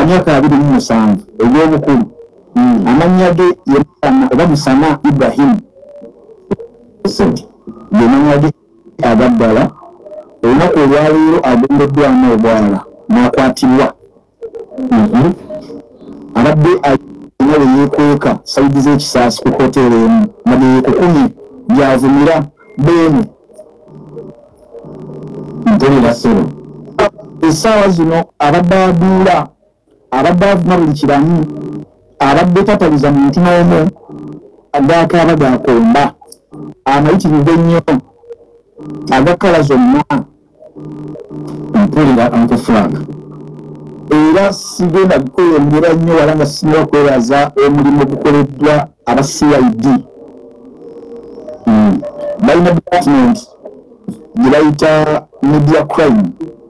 wa myaka 27 ebyobukulu amannya ge oba Musana Ibrahim amannya ge agaddala olunaku olwaleero agondoddwamu obwala n'akwatibwa abadde alina bwe yeekweka sayidi z'ekisaasi ku hoteri emu mageeko 10 gy'avumira beenu mpulira ssebo essaawa zino abadde aduula abadde avuma buli kiramu abadde tataliza muntu n'omu agaakaaba gakomba amayitirivu ennyo agakala zonna mpulira Uncle Frank era sigenda kweyongera nnyo wala nga sinaba kwebaza omulimu gukoleddwa aba CID balina department gye bayita media crime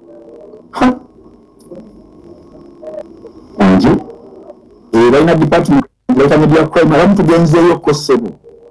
balina department gye bayita media crime abamu tugenzeeyo kkosebo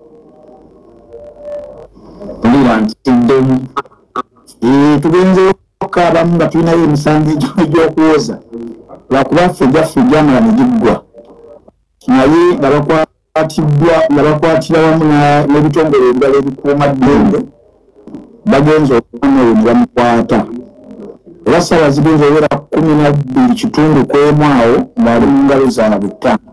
tulira nti tugenzeeyo abamu nga tulinayo emisango egy'okuwoza lwakuba ffe gyamala ne giggwa naye nga bakwatira wamu n'ebitongole ebirala ebikuuma ddembe bagenza okubamu oyo ne bamukwata era ssaawa zigenza obeera 12 kitundu ku emu awo ng'ali mu ngalo zaabwe ttaano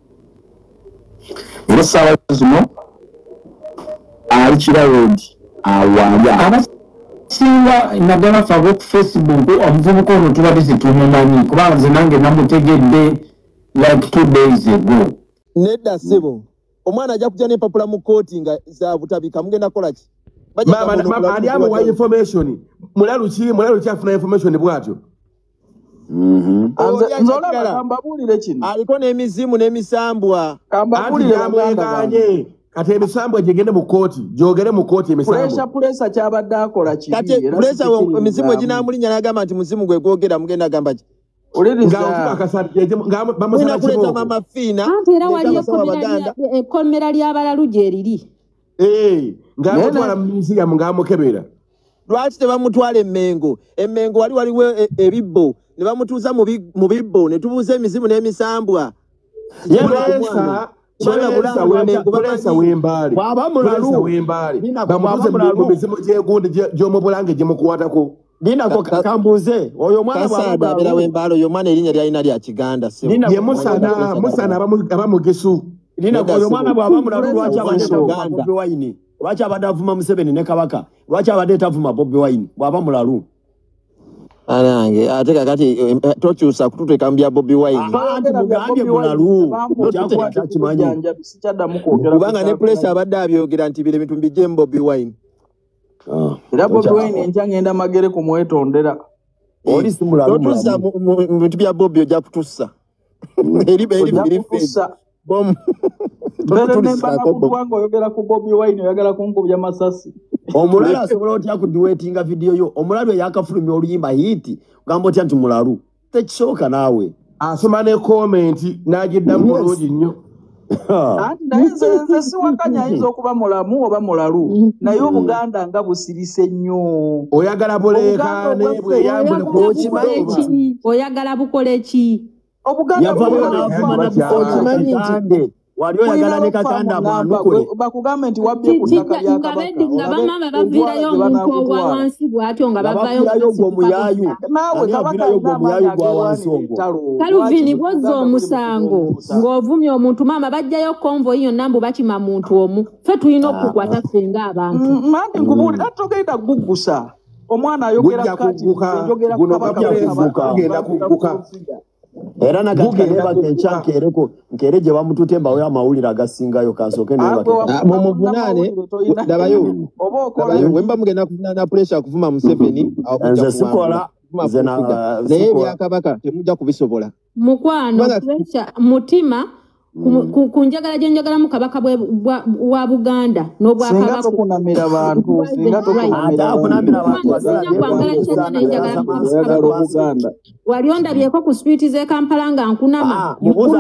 era essaawa zino ali Kirawoodi awalya singa nagala fabo ku Facebook omuvubuka ono tubadde situmumanyi kubanga nze nange namutegedde like 2 days ago nedda ssebo omwana ajja kujja n'empapula mu kooti nga zabutabika mugenda kola ki ali amuwa information mulalu ki afuna information bwatyo kambabulire kino aliko n'emizimu n'emisambwa amweganye kati emisambwa gyegende mu kooti gyogere mu kooti emisambwa pulesa kyabadde akola kibi kati pulesa emizimu eginaamulinya n'agamba nti muzimu gwe gwogera mugenda agamba ki bamusalira mama Fiina era waliyo ekkomera ly'abalalu gye liri ng'amutwala mu museum ng'amukebera lwaki tebamutwala Emmengo wali waliwo ebibbo ne bamutuuza mu bibbo ne tubuuza emizimu n'emisambwa Pulesa w'embaale bamutuuze mu mizimu gy'egundi gy'omu Bulange gyemukwatako Dinako kambuze oyo mwana bw'abera abera w'embaalo oyo mwana erinnya lyalina lya Kiganda sebo ye musana abamugesu Dinako oyo mwana bw'abamulalu lwaki abadde tavuma Bobi Wine lwaki abadde avuma Museveni ne Kabaka lwaki abadde tavuma Bobi Wine bw'abamulalu anange ate kakati tokyusa kututeeka mbya Bobi Wine mugambye mulalu kyakimanyi kubanga ne pulesa abadde abyogera nti bire bintu mbijje mu Bobi Wine era Bobi Wine enja ngenda magere kumwetondera oli simulalu totusa mu bintu bya Bobi ojja kutussa eri fesa bom oyogera ku Bobi Wine oyagala kunkubya masasi omulalu asobola otya kudiwetinga video yo omulalu yakafulumya oluyimba hiti gamba otya nti mulalu tekisooka naawe asoma ne komenti n'agiddamu bulungi nnyo anti naye nze siwakanya ayinza okuba mulamu oba mulalu naye Obuganda nga busirise nnyo oyagala buleekaane bweyambule kukimanyi oyagala bukole ki Obuganda waliyo yagala ne kakanda mwanukule bakugambe nti wabbye ku ttaka lya Kabaka nga bamama baviirayo omuntu ogwa wansi bw'atyo nga bavayo omuyayu naawe Kabaka omuyayu gwa wansi ogwo Kaluvini bwozza omusango ng'ovumye omuntu maama bajjayo konvoyi yonna mbu bakima muntu omu ffe tulina okukwata ffe ng'abantu mandi nkubuulira togenda guggusa omwana ayogera kati njogera genda kugguka era nagageba kenchakereko nkere gye bamututemba we amawulira agasingayo kasoke mu muvunaane dabayo wemba mugenda kuvunana pressure kuvuma Museveni nze sikola naye bya Kabaka temujja kubisobola mukwano pressure mutima kunjagala gyenjagala mu Kabaka wa Buganda n'obwa Kabaka singa kunamira abantu singa kunamira abantu Buganda walionda byeko ku street ze Kampala nga nkunama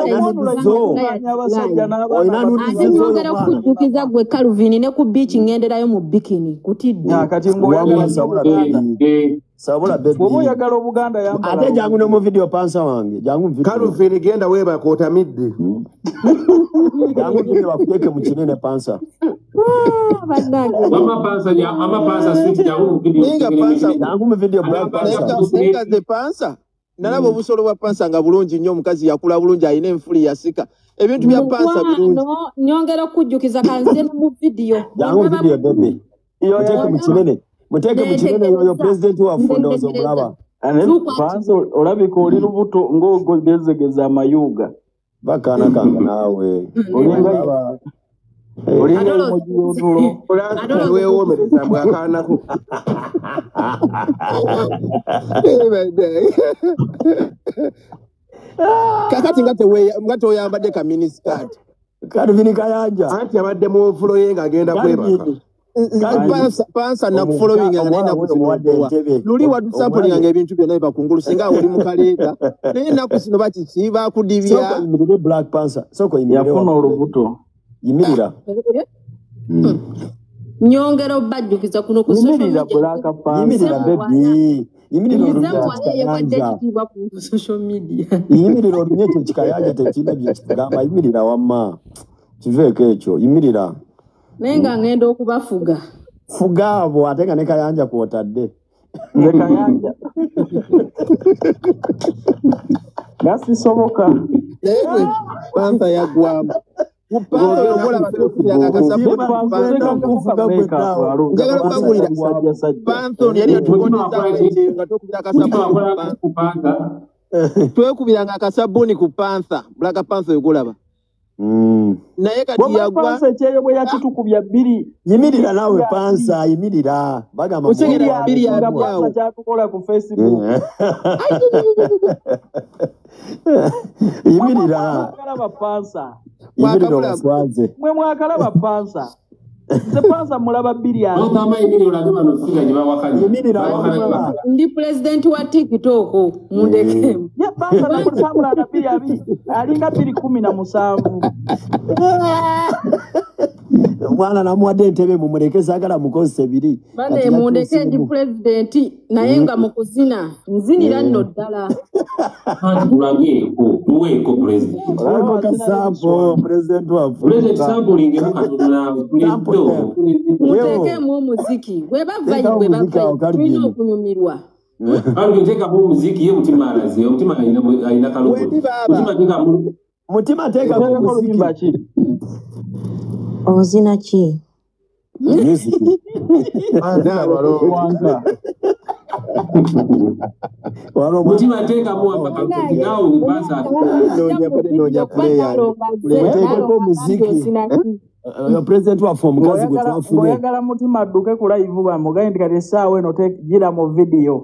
nyongera kujukiza gwe Calvin ne ku beach ngenderayo mu bikini kutidde kati Sabula baby. Bobo yagala Obuganda yambala. Ate jangu no mu video pansa wange. Jangu video. Kalu fini genda weba kota midde. Jangu video wakeke mu kinene pansa. Mama pansa switch jangu video. Ninga pansa jangu mu video black pansa. Ninga ze pansa. Nalabo obusolo bwa pansa nga bulungi nnyo omukazi yakula bulungi alina enfuli yasika. Ebintu bya pansa bulungi. Nyongera okujjukiza kanze mu video. Jangu video baby. Muteke mu kinene. Muteke mu kinene yo president wa fondozo bulaba. Pansa olabika oli lubuto ng'ogezegeza amayuga. Bakana kanga nawe. Olinga emojiyotulo. Wewe omereza akana ko. Kakati ngate oyambadde ka miniskirt. Kali vinika yanja. Anti abadde mu fulo yenga agenda kwebaka. Pansa na following ngana kuzimuwadde. Luli wadusample yange ebintu byonna bakungulu singa oli mu kaleeta. Naye nakusino baki bakudibya. Soko imirire black pansa. Soko imirire. Yafuna olubuto. Yimirira. Nyongera obajjukiza kuno ku social media. Yimirira baby. Yimirira ku social media. Yimirira olunye kyo kikayaja tekina byekigamba yimirira wamma. Kiveke ekyo yimirira. Nenga ngenda okubafuga. Fuga abo ate nga ne kayanja kwotadde. Ne kayanja. Gasi soboka. Lewe pansa yagwamu. Upanga obola batokubira akasabuni kufuga kwetawo. Njagala bagulira panso yali atuboneza nga tokubira akasabuni ku pansa. Twekubira nga akasabuni ku pansa. Black pansa yogolaba. Naye kati yagwa pansa kyeyo bwe yakitukubya bbiri. Yimirira nawe pansa yimirira bagamba osegira bbiri yagwa kyatukola ku Facebook. Yimirira Kalaba pansa. yimirira swaze Mwe mwakalaba pansa. Se pansa mulaba bbiri ya. Otama yimirira ngaba nofika nyiba wakali. yimirira Ndi president wa TikTok mundeke. Ya pansa na kusambula na bbiri abi. Alinga 217. Mwana namuwadde entebe mumuleke sagala mukozese biri. Bane mundeke ndi president naye nga mukuzina. Nzinira nno ddala. Tulage tuweko president. Olako kasampo president wa President sampling mukatuna kulido. Muteke mu muziki. Webava tulina okunyumirwa. Kandi nteka mu muziki ye mutima alaze. Mutima ayina kaloko. Mutima teka mu mutima teka mu muziki. Ozina ki? Music. Walo mutima teka mu apaka ngao basa. noja player. Teka mu muziki. President wa form kazi gutafune. Oyagala mutima adduke ku live bamugaye ndikati saawe eno gira mu video.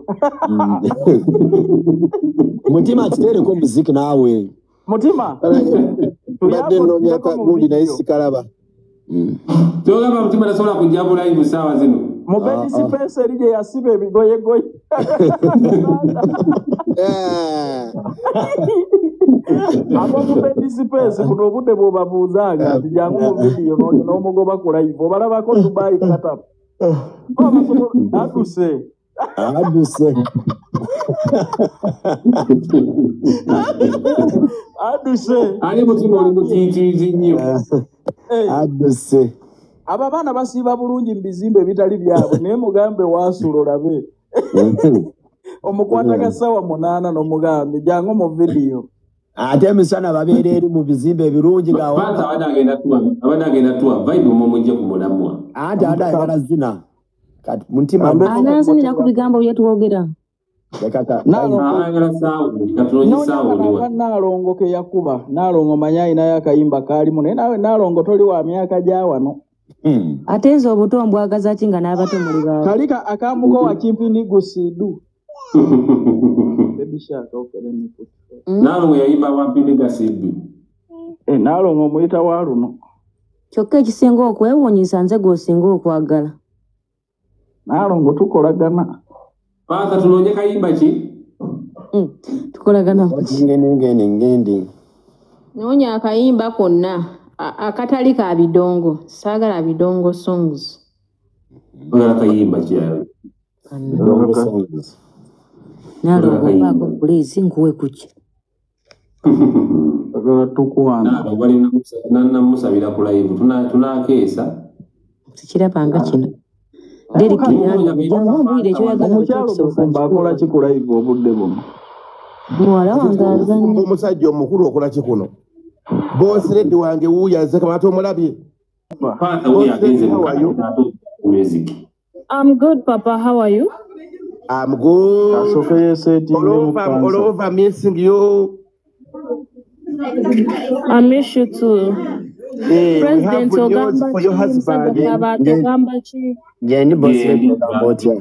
Mutima atere ko muziki nawe. Mutima. Badde noja gundi na isikalaba. Toga mutima nasobola kujabula live sawa zino. Mubedi space erije yasibe ebigoye goye. Abo mubedi space kuno budde bwobabuuzanga jangu mu video n'omugoba ku live obalabako Dubai katap. Aduse. Ali mutima oli mutitiizi nnyo. Aduse. Aba baana basiiba bulungi mu bizimbe bitali byabwe naye mugambe waasulo labe. Omukwata kasawa 8 n'omugambe jangu mu video. Ate misana babeere eri mu bizimbe birungi gawo. Kwanza abadagenda tuwa vibe mumujje ku mulamwa. Ate adayagala zina. Kati mutima Anazinira ku bigambo byetwogera. Nalongo ke yakuba nalongo manyayi naye akayimba kalimu naye nawe nalongo toli wa myaka gya wano. Atenzo obuto mbwagaza kinga n'abato muli bawo. Kalika akamuko wa chimpini gusidu. Nalongo yayimba wampini gasidu. Nalongo muyita wa luno. Kyokka ekisinga okwewuunyisa nze gw'osinga okwagala. Nalongo tukolagana. Pasa tulonye kayimba ki? Tukolagana. Ngendi. Nonya akayimba konna akatali ka bidongo. Saagala bidongo songs. Ogala kayimba ki ayo? Nalo bako please nguwe kuki. Agala tukuwana. Nana musabira ku live tuna kesa. Sikira panga kino. Derek yangu mwire kyo yagala mukyalo kumba akola kikola hivyo obudde bomu. Mwala wangaza omusajja omukulu okola kikuno. Boss Red wange wuyaze kabato omulabye. I'm good, Papa. How are you? I'm good. All over missing you. I miss you too. Hey, President we have good news for your husband. Ndi boss Red kabotya.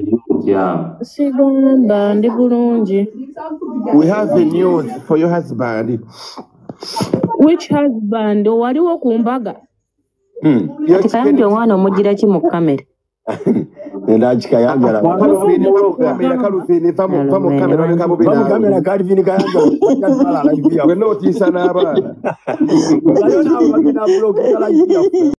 Sigomba ndi bulungi. We have a news for your husband. Which husband? Waliwo kumbaga. Kandi omwana omugira ki mu kamera. Ndachika yanjala. Kalufini famo kamera nkabobera. Famo kamera kalufini kayanja. We're not isana abana. Ayona bagenda block kala